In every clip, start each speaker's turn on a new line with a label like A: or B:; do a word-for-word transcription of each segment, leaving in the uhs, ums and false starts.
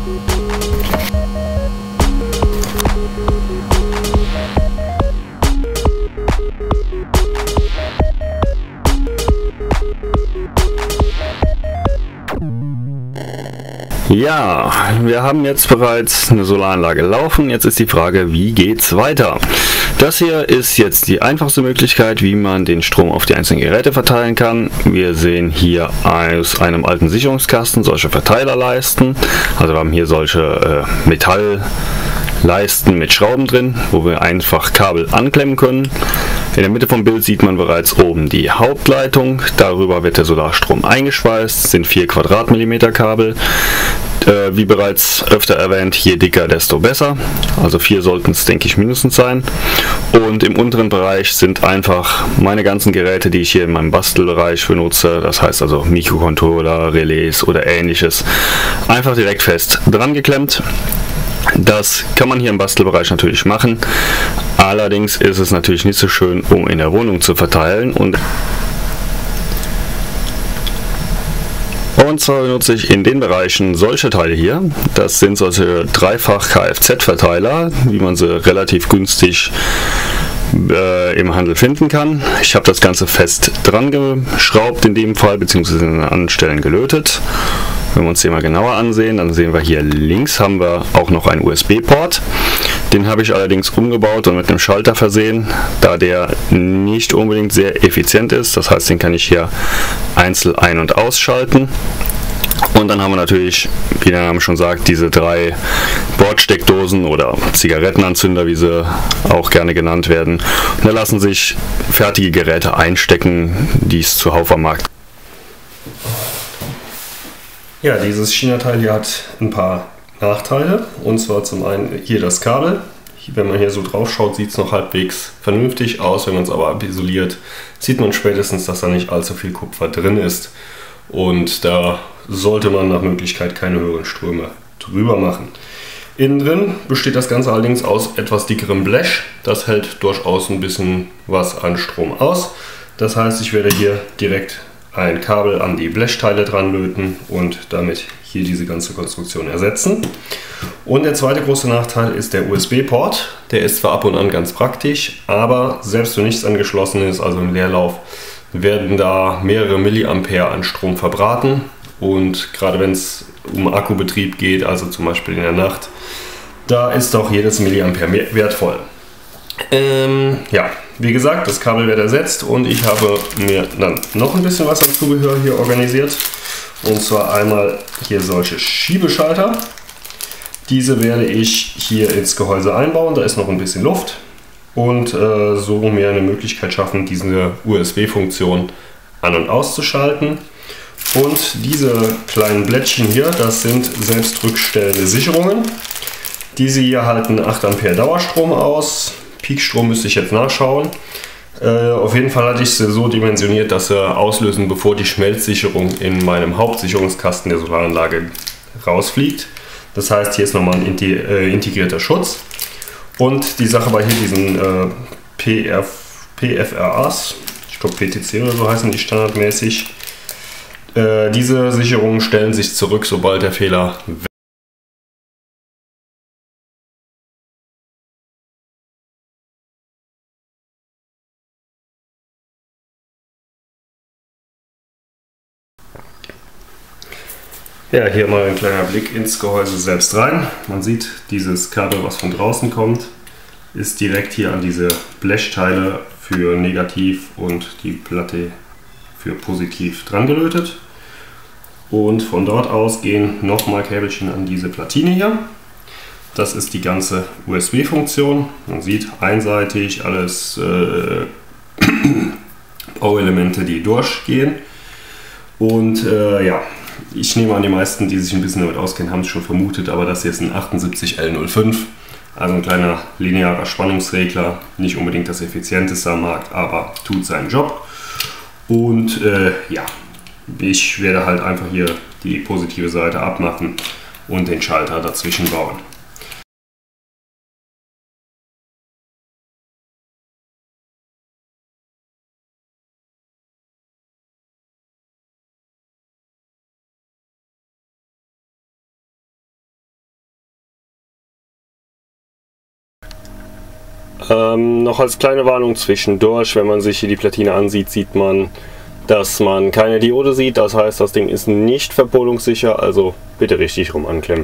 A: Ja, wir haben jetzt bereits eine Solaranlage laufen. Jetzt ist die Frage, wie geht's weiter? Das hier ist jetzt die einfachste Möglichkeit, wie man den Strom auf die einzelnen Geräte verteilen kann. Wir sehen hier aus einem alten Sicherungskasten solche Verteilerleisten. Also wir haben hier solche äh, Metallleisten mit Schrauben drin, wo wir einfach Kabel anklemmen können. In der Mitte vom Bild sieht man bereits oben die Hauptleitung. Darüber wird der Solarstrom eingespeist. Das sind vier Quadratmillimeter Kabel. Äh, wie bereits öfter erwähnt, je dicker, desto besser. Also vier sollten es, denke ich, mindestens sein. Und im unteren Bereich sind einfach meine ganzen Geräte, die ich hier in meinem Bastelbereich benutze. Das heißt also Mikrocontroller, Relais oder ähnliches. Einfach direkt fest dran geklemmt. Das kann man hier im Bastelbereich natürlich machen, allerdings ist es natürlich nicht so schön, um in der Wohnung zu verteilen. Und, und zwar benutze ich in den Bereichen solche Teile hier. Das sind solche dreifach Kfz-Verteiler, wie man sie relativ günstig äh, im Handel finden kann. Ich habe das Ganze fest dran geschraubt in dem Fall, beziehungsweise an anderen Stellen gelötet. Wenn wir uns den mal genauer ansehen, dann sehen wir hier links haben wir auch noch einen U S B-Port. Den habe ich allerdings umgebaut und mit einem Schalter versehen, da der nicht unbedingt sehr effizient ist. Das heißt, den kann ich hier einzeln ein- und ausschalten. Und dann haben wir natürlich, wie der Name schon sagt, diese drei Bordsteckdosen oder Zigarettenanzünder, wie sie auch gerne genannt werden. Und da lassen sich fertige Geräte einstecken, die es zuhauf am Markt.
B: Ja, dieses China-Teil hier hat ein paar Nachteile, und zwar zum einen hier das Kabel. Wenn man hier so drauf schaut, sieht es noch halbwegs vernünftig aus. Wenn man es aber isoliert, sieht man spätestens, dass da nicht allzu viel Kupfer drin ist, und da sollte man nach Möglichkeit keine höheren Ströme drüber machen. Innen drin besteht das Ganze allerdings aus etwas dickerem Blech. Das hält durchaus ein bisschen was an Strom aus. Das heißt, ich werde hier direkt ein Kabel an die Blechteile dran löten und damit hier diese ganze Konstruktion ersetzen. Und der zweite große Nachteil ist der U S B-Port. Der ist zwar ab und an ganz praktisch, aber selbst wenn nichts angeschlossen ist, also im Leerlauf, werden da mehrere Milliampere an Strom verbraten. Und gerade wenn es um Akkubetrieb geht, also zum Beispiel in der Nacht, da ist auch jedes Milliampere wertvoll. Ähm, ja, wie gesagt, das Kabel wird ersetzt und ich habe mir dann noch ein bisschen was an Zubehör hier organisiert. Und zwar einmal hier solche Schiebeschalter. Diese werde ich hier ins Gehäuse einbauen, da ist noch ein bisschen Luft. Und äh, so mir eine Möglichkeit schaffen, diese U S B-Funktion an- und auszuschalten. Und diese kleinen Blättchen hier, das sind selbstrückstellende Sicherungen. Diese hier halten acht Ampere Dauerstrom aus. Peakstrom müsste ich jetzt nachschauen. Äh, auf jeden Fall hatte ich sie so dimensioniert, dass sie auslösen, bevor die Schmelzsicherung in meinem Hauptsicherungskasten der Solaranlage rausfliegt. Das heißt, hier ist nochmal ein inti äh, integrierter Schutz. Und die Sache bei hier diesen äh, P F R As, ich glaube P T C oder so heißen die standardmäßig. Äh, diese Sicherungen stellen sich zurück, sobald der Fehler weg. Ja, hier mal ein kleiner Blick ins Gehäuse selbst rein. Man sieht, dieses Kabel, was von draußen kommt, ist direkt hier an diese Blechteile für Negativ und die Platte für Positiv dran gelötet. Und von dort aus gehen nochmal Käbelchen an diese Platine hier. Das ist die ganze U S B-Funktion. Man sieht einseitig alles äh, Bauelemente, die durchgehen. Und äh, ja, ich nehme an, die meisten, die sich ein bisschen damit auskennen, haben es schon vermutet, aber das hier ist ein achtundsiebzig L null fünf, also ein kleiner linearer Spannungsregler, nicht unbedingt das effizienteste am Markt, aber tut seinen Job. Und äh, ja, ich werde halt einfach hier die positive Seite abmachen und den Schalter dazwischen bauen. Ähm, noch als kleine Warnung zwischendurch, wenn man sich hier die Platine ansieht, sieht man, dass man keine Diode sieht. Das heißt, das Ding ist nicht verpolungssicher, also bitte richtig rum anklemmen.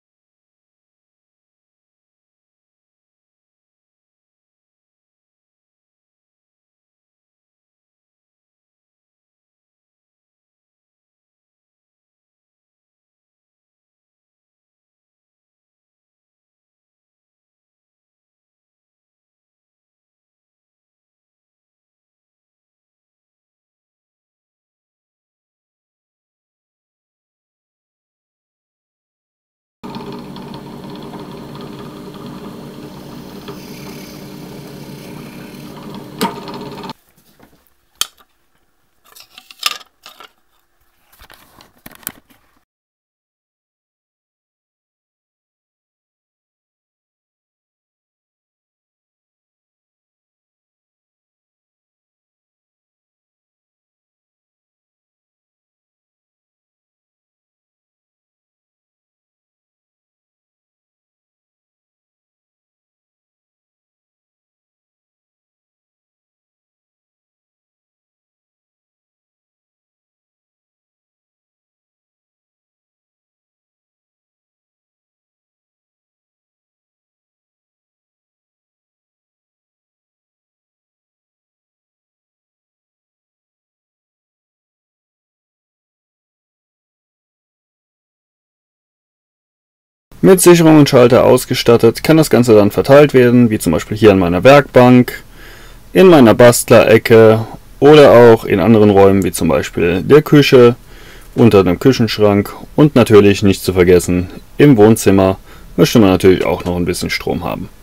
A: Mit Sicherung und Schalter ausgestattet kann das Ganze dann verteilt werden, wie zum Beispiel hier an meiner Werkbank, in meiner Bastlerecke oder auch in anderen Räumen wie zum Beispiel der Küche, unter dem Küchenschrank und natürlich nicht zu vergessen, im Wohnzimmer möchte man natürlich auch noch ein bisschen Strom haben.